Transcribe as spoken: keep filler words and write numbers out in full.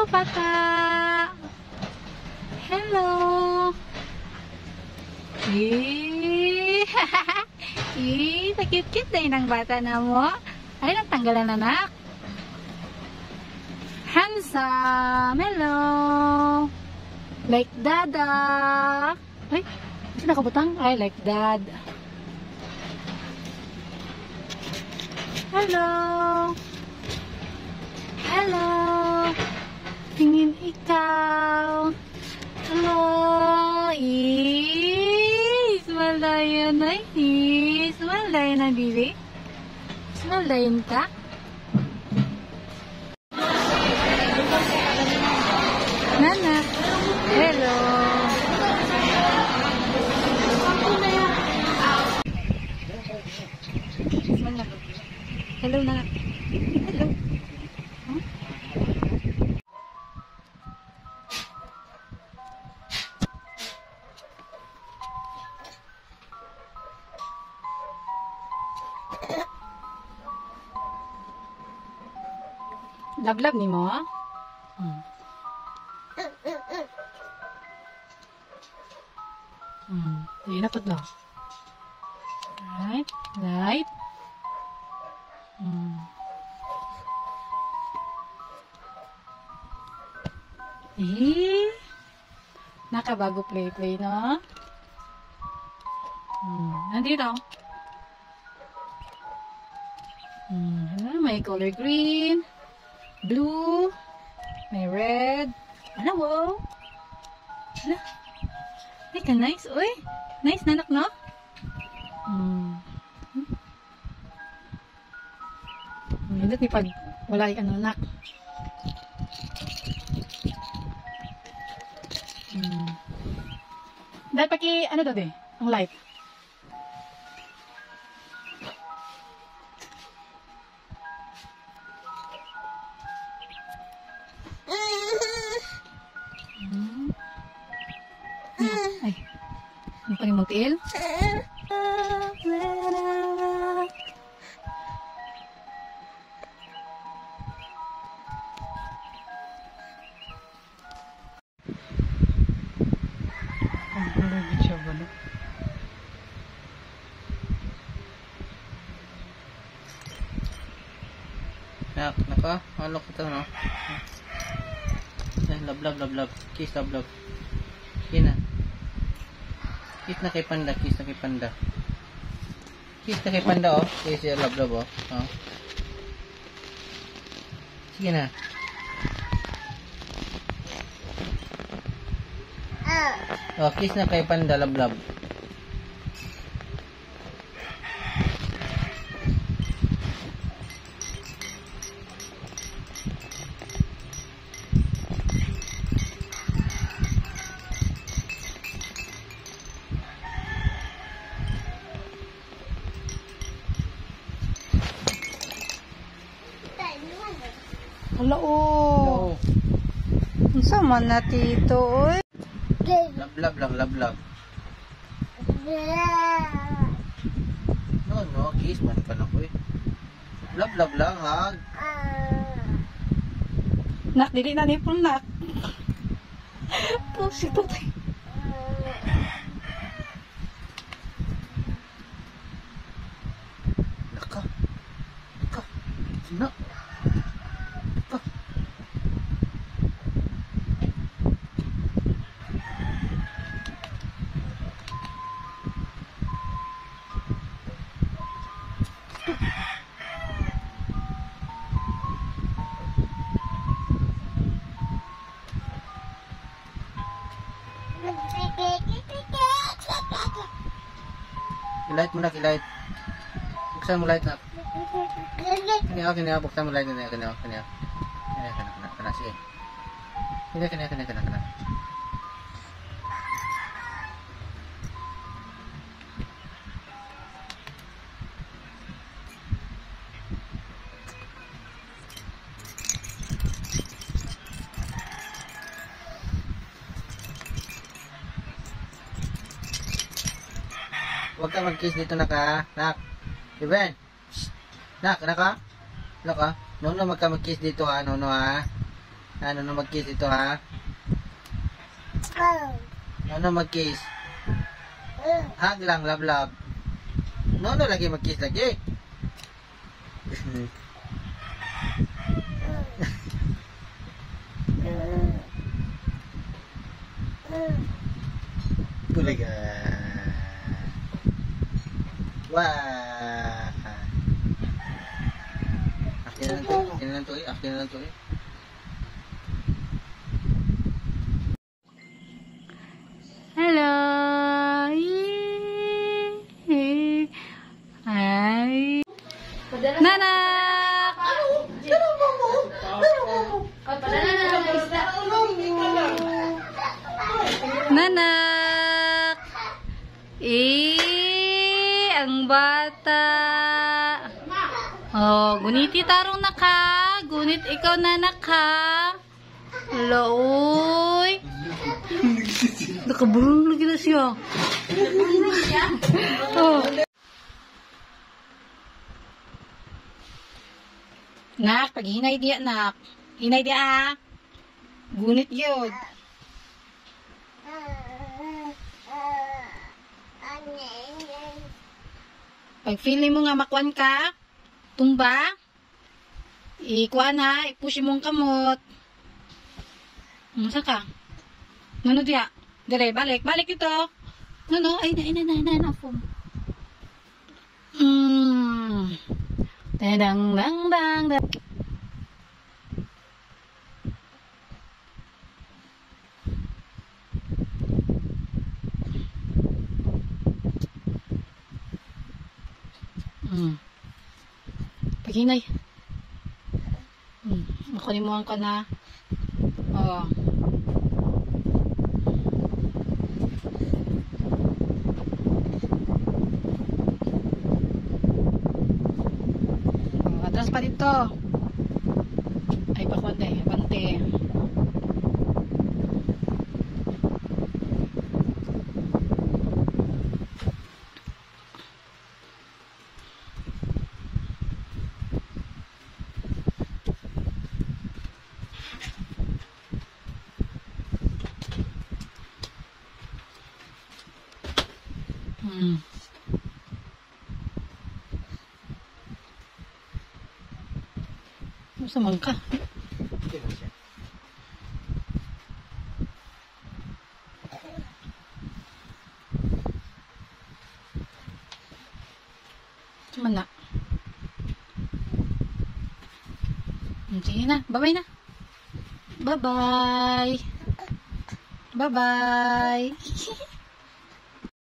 bata. Hello. Eh, eh, sakit-kit na yun ang bata na mo. Ay, natanggalan anak. Handsome. Hello. Like dada. Ay, saan nakabutang? Ay, like dad. Hello. Hello. Tingin ikaw. Hello. Is, malayan na. Is, malayan na, bibi. Malayan ka. Nana. Hello. Hello, Nana. Hello. Huh? Love-love ni mo? Hmm. Hmm. Hindi na po daw. Right. Right. Hmm. Eh. Nakabago play-play, no? Hmm. Nandito. Hmm. May color green. Blue. May red. Ano, wow? Ano? Ay, ka nice. Uy, nice nanak, no? Hmm. Hindi ni pag wala yung ano, nak. Hmm. Dahil paki, ano daw, ang light. Ay, ano pa rin mag-il? Ang bulog siya ba, no? Nak, naka, halo ko ito, no? Love, love, love, love. Kiss, love, love. Sige na. Kiss na kay Panda, kiss na kay Panda. Kiss na kay Panda, oh. Kiss siya, love, love, oh. Oh. Sige na. Oh, kiss na kay Panda, love, love. Hala, oh. Ang sama na tito, oy. Love, love lang, love, love. No, no, kiss man ka na ko eh. Love, love lang, hug. Nak, dili na ni po, nak. Pusi po tayo. Naka. Naka. Sino? Light mo na, light. Buksan mo light na. Kanya, kanya, buksan mo light na. Kanya, kanya. Kanya, kanya, kanya, kanya, sige. Kanya, kanya, kanya, kanya, kanya. Huwag ka mag-kiss dito, naka. Nak. Iben. Nak, naka. Naka. No, no, magka mag-kiss dito, ha. No, no, ha. Ano na mag-kiss ito, ha? Ano mag-kiss? Hug lang, love, love. No, no, lagi mag-kiss lagi. Bulaga. Wah. Akin na lang to, akin na lang to, eh, akin na lang to, eh. Hello. Hi. Nanak. Nanak. Eh, ang bata. Oh, guniti tarong na ka. Gunit ikaw nanak ha. Laoy. Nakabulong lagi na siya. Oh. Nak, pag hinay diya, nak. Hinay diya, ha? Gunit yun. Pag feeling mo nga makwan ka, tumba, ikuan ha, ipusin mong kamot. Masa ka? Ano diya? Dire, balik. Balik ito. Ano? Ay, na, na, na, na, na, phone. Hmm. Tadang, dang, dang, dang. Hmm. Paghinay. Hmm. Makalimuhan ka na. Oh. Atras pa dito. Ay, pakuan eh. Bante. Hmm. Masa man ka? Cuman na. Sige na. Bye-bye na. Bye-bye. Bye-bye.